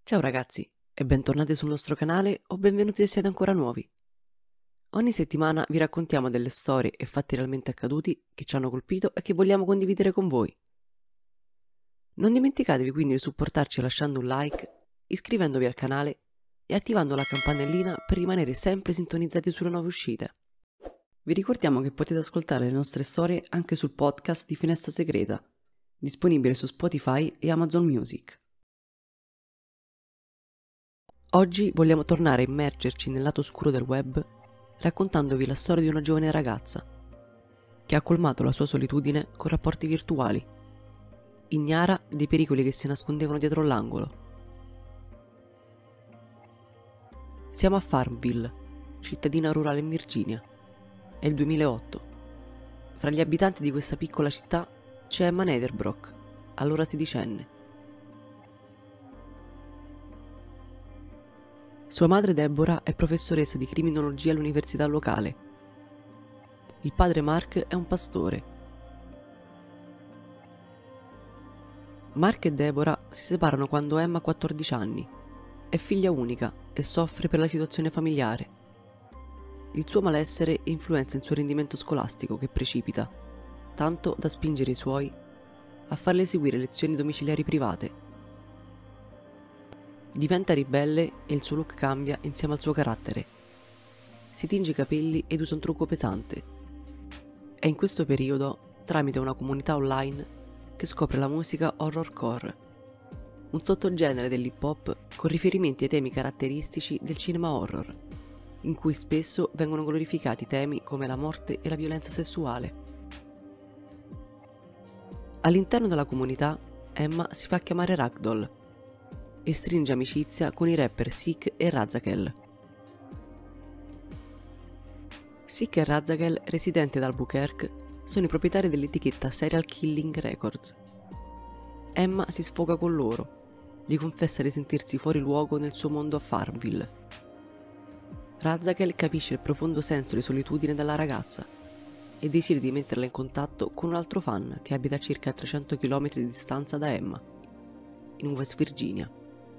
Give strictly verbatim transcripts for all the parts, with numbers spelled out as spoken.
Ciao ragazzi e bentornati sul nostro canale o benvenuti se siete ancora nuovi. Ogni settimana vi raccontiamo delle storie e fatti realmente accaduti che ci hanno colpito e che vogliamo condividere con voi. Non dimenticatevi quindi di supportarci lasciando un like, iscrivendovi al canale e attivando la campanellina per rimanere sempre sintonizzati sulle nuove uscite. Vi ricordiamo che potete ascoltare le nostre storie anche sul podcast di Finestra Segreta, disponibile su Spotify e Amazon Music. Oggi vogliamo tornare a immergerci nel lato oscuro del web raccontandovi la storia di una giovane ragazza che ha colmato la sua solitudine con rapporti virtuali, ignara dei pericoli che si nascondevano dietro l'angolo. Siamo a Farmville, cittadina rurale in Virginia. È il duemilaotto. Fra gli abitanti di questa piccola città c'è Emma Netherbrock, allora sedicenne. Sua madre Deborah è professoressa di criminologia all'università locale. Il padre Mark è un pastore. Mark e Deborah si separano quando Emma ha quattordici anni. È figlia unica e soffre per la situazione familiare. Il suo malessere influenza il suo rendimento scolastico che precipita, tanto da spingere i suoi a farle eseguire lezioni domiciliari private. Diventa ribelle e il suo look cambia insieme al suo carattere. Si tinge i capelli ed usa un trucco pesante. È in questo periodo, tramite una comunità online, che scopre la musica horrorcore, un sottogenere dell'hip hop con riferimenti ai temi caratteristici del cinema horror, in cui spesso vengono glorificati temi come la morte e la violenza sessuale. All'interno della comunità, Emma si fa chiamare Ragdoll e stringe amicizia con i rapper Sick e Razakel. Sick e Razakel, residenti ad Albuquerque, sono i proprietari dell'etichetta Serial Killing Records. Emma si sfoga con loro, gli confessa di sentirsi fuori luogo nel suo mondo a Farmville. Razakel capisce il profondo senso di solitudine della ragazza e decide di metterla in contatto con un altro fan che abita a circa trecento chilometri di distanza da Emma, in West Virginia.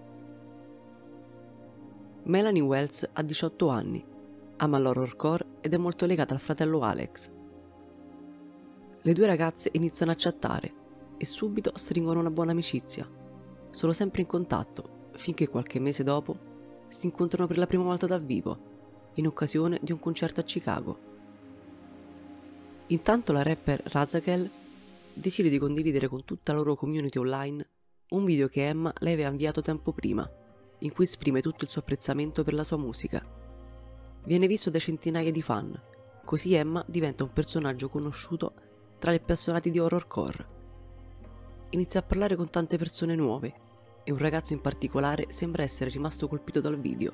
Melanie Wells ha diciotto anni, ama l'horrorcore ed è molto legata al fratello Alex. Le due ragazze iniziano a chattare e subito stringono una buona amicizia. Sono sempre in contatto, finché qualche mese dopo si incontrano per la prima volta dal vivo, in occasione di un concerto a Chicago. Intanto la rapper Razakel decide di condividere con tutta la loro community online un video che Emma le aveva inviato tempo prima, in cui esprime tutto il suo apprezzamento per la sua musica. Viene visto da centinaia di fan, così Emma diventa un personaggio conosciuto tra gli appassionati di horrorcore. Inizia a parlare con tante persone nuove e un ragazzo in particolare sembra essere rimasto colpito dal video.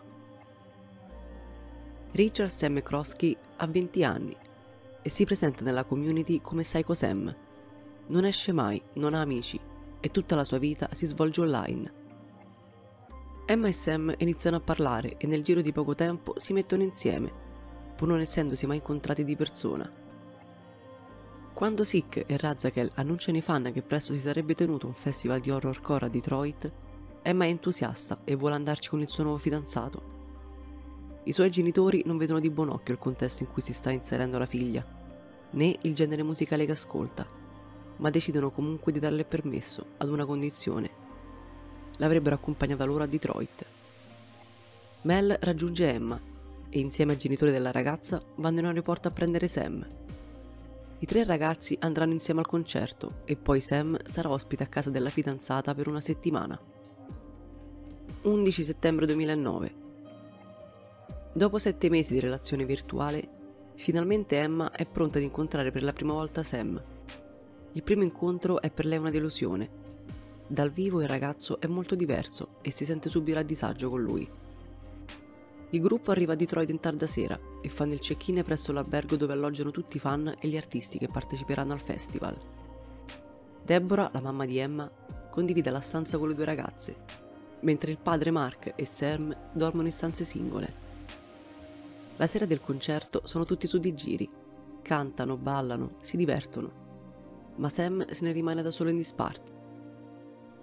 Richard Sam McCroskey ha venti anni e si presenta nella community come Psycho Sam. Non esce mai, non ha amici e tutta la sua vita si svolge online. Emma e Sam iniziano a parlare e nel giro di poco tempo si mettono insieme, pur non essendosi mai incontrati di persona. Quando Sick e Razakel annunciano ai fan che presto si sarebbe tenuto un festival di horrorcore a Detroit, Emma è entusiasta e vuole andarci con il suo nuovo fidanzato. I suoi genitori non vedono di buon occhio il contesto in cui si sta inserendo la figlia, né il genere musicale che ascolta, ma decidono comunque di darle permesso ad una condizione: l'avrebbero accompagnata loro a Detroit. Mel raggiunge Emma e insieme ai genitori della ragazza vanno in aeroporto a prendere Sam. I tre ragazzi andranno insieme al concerto e poi Sam sarà ospite a casa della fidanzata per una settimana. undici settembre duemilanove. Dopo sette mesi di relazione virtuale, finalmente Emma è pronta ad incontrare per la prima volta Sam. Il primo incontro è per lei una delusione. Dal vivo il ragazzo è molto diverso e si sente subito a disagio con lui. Il gruppo arriva a Detroit in tarda sera e fanno il check-in presso l'albergo dove alloggiano tutti i fan e gli artisti che parteciperanno al festival. Deborah, la mamma di Emma, condivide la stanza con le due ragazze, mentre il padre Mark e Sam dormono in stanze singole. La sera del concerto sono tutti su di giri, cantano, ballano, si divertono, ma Sam se ne rimane da solo in disparte.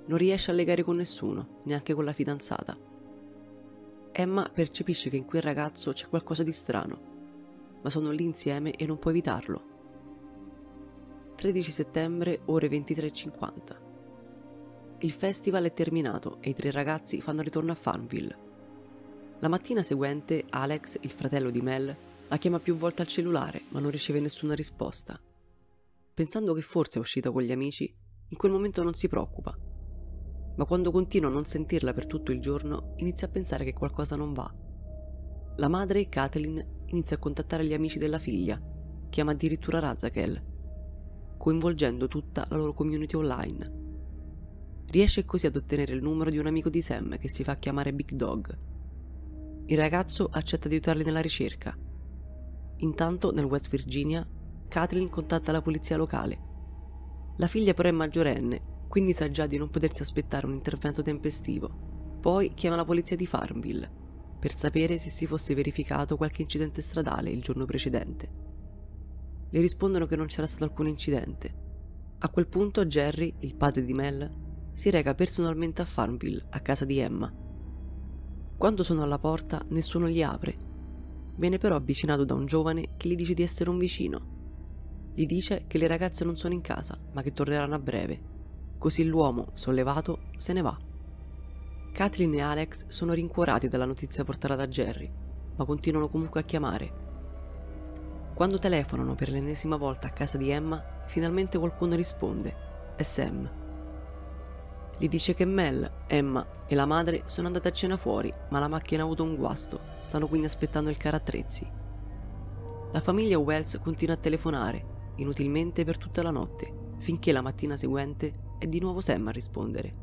Non riesce a legare con nessuno, neanche con la fidanzata. Emma percepisce che in quel ragazzo c'è qualcosa di strano, ma sono lì insieme e non può evitarlo. tredici settembre, ore ventitré e cinquanta. Il festival è terminato e i tre ragazzi fanno ritorno a Farmville. La mattina seguente Alex, il fratello di Mel, la chiama più volte al cellulare ma non riceve nessuna risposta. Pensando che forse è uscita con gli amici, in quel momento non si preoccupa. Ma quando continua a non sentirla per tutto il giorno, inizia a pensare che qualcosa non va. La madre, Kathleen, inizia a contattare gli amici della figlia, chiama addirittura Razakel, coinvolgendo tutta la loro community online. Riesce così ad ottenere il numero di un amico di Sam che si fa chiamare Big Dog. Il ragazzo accetta di aiutarli nella ricerca. Intanto, nel West Virginia, Kathleen contatta la polizia locale. La figlia però è maggiorenne, quindi sa già di non potersi aspettare un intervento tempestivo. Poi chiama la polizia di Farmville per sapere se si fosse verificato qualche incidente stradale il giorno precedente. Le rispondono che non c'era stato alcun incidente. A quel punto Jerry, il padre di Mel, si reca personalmente a Farmville, a casa di Emma. Quando sono alla porta, nessuno gli apre. Viene però avvicinato da un giovane che gli dice di essere un vicino. Gli dice che le ragazze non sono in casa, ma che torneranno a breve. Così l'uomo, sollevato, se ne va. Kathleen e Alex sono rincuorati dalla notizia portata da Jerry, ma continuano comunque a chiamare. Quando telefonano per l'ennesima volta a casa di Emma, finalmente qualcuno risponde. È Sam. Gli dice che Mel, Emma e la madre sono andate a cena fuori, ma la macchina ha avuto un guasto, stanno quindi aspettando il carattrezzi. La famiglia Wells continua a telefonare, inutilmente per tutta la notte, finché la mattina seguente è di nuovo Sam a rispondere.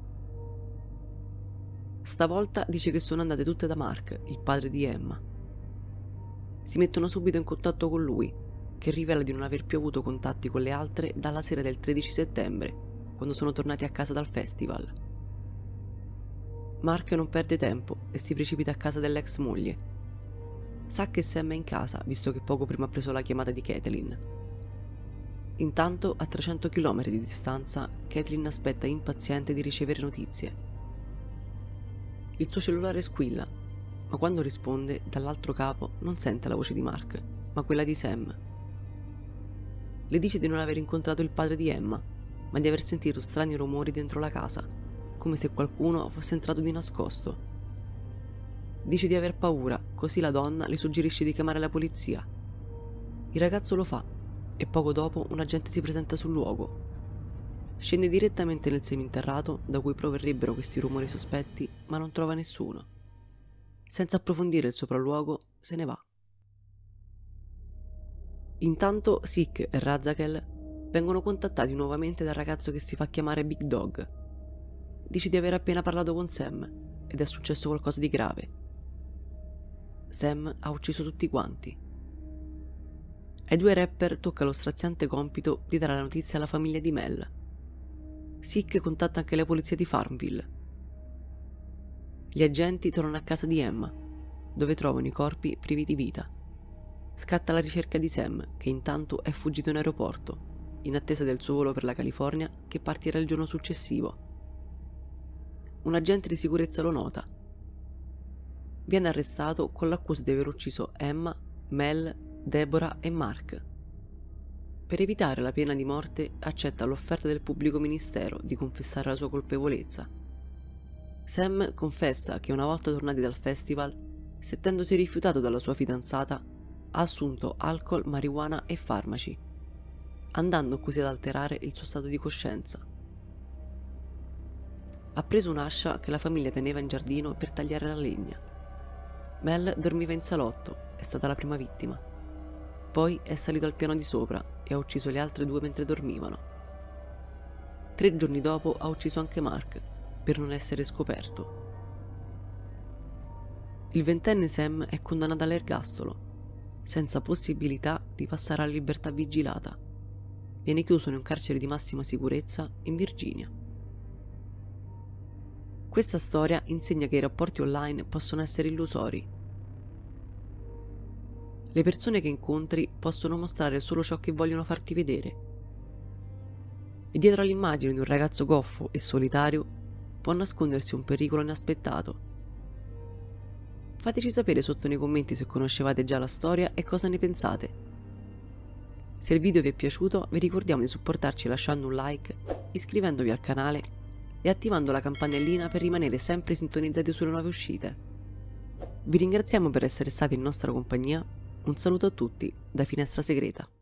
Stavolta dice che sono andate tutte da Mark, il padre di Emma. Si mettono subito in contatto con lui, che rivela di non aver più avuto contatti con le altre dalla sera del tredici settembre, quando sono tornati a casa dal festival. Mark non perde tempo e si precipita a casa dell'ex moglie. Sa che Sam è in casa, visto che poco prima ha preso la chiamata di Kathleen. Intanto, a trecento chilometri di distanza, Kathleen aspetta impaziente di ricevere notizie. Il suo cellulare squilla, ma quando risponde, dall'altro capo non sente la voce di Mark, ma quella di Sam. Le dice di non aver incontrato il padre di Emma, ma di aver sentito strani rumori dentro la casa, come se qualcuno fosse entrato di nascosto. Dice di aver paura, così la donna le suggerisce di chiamare la polizia. Il ragazzo lo fa e poco dopo un agente si presenta sul luogo. Scende direttamente nel seminterrato da cui proverrebbero questi rumori sospetti, ma non trova nessuno. Senza approfondire il sopralluogo, se ne va. Intanto Sick e Razakel vengono contattati nuovamente dal ragazzo che si fa chiamare Big Dog. Dice di aver appena parlato con Sam ed è successo qualcosa di grave. Sam ha ucciso tutti quanti. Ai due rapper tocca lo straziante compito di dare la notizia alla famiglia di Mel. Sick contatta anche la polizia di Farmville. Gli agenti tornano a casa di Emma, dove trovano i corpi privi di vita. Scatta la ricerca di Sam, che intanto è fuggito in aeroporto, in attesa del suo volo per la California, che partirà il giorno successivo. Un agente di sicurezza lo nota. Viene arrestato con l'accusa di aver ucciso Emma, Mel, Deborah e Mark. Per evitare la pena di morte, accetta l'offerta del pubblico ministero di confessare la sua colpevolezza. Sam confessa che una volta tornati dal festival, sentendosi rifiutato dalla sua fidanzata, ha assunto alcol, marijuana e farmaci, andando così ad alterare il suo stato di coscienza. Ha preso un'ascia che la famiglia teneva in giardino per tagliare la legna. Mel dormiva in salotto, è stata la prima vittima. Poi è salito al piano di sopra e ha ucciso le altre due mentre dormivano. Tre giorni dopo ha ucciso anche Mark, per non essere scoperto. Il ventenne Sam è condannato all'ergastolo, senza possibilità di passare alla libertà vigilata. Viene chiuso in un carcere di massima sicurezza in Virginia. Questa storia insegna che i rapporti online possono essere illusori. Le persone che incontri possono mostrare solo ciò che vogliono farti vedere. E dietro all'immagine di un ragazzo goffo e solitario può nascondersi un pericolo inaspettato. Fateci sapere sotto nei commenti se conoscevate già la storia e cosa ne pensate. Se il video vi è piaciuto, vi ricordiamo di supportarci lasciando un like, iscrivendovi al canale e attivando la campanellina per rimanere sempre sintonizzati sulle nuove uscite. Vi ringraziamo per essere stati in nostra compagnia. Un saluto a tutti da Finestra Segreta.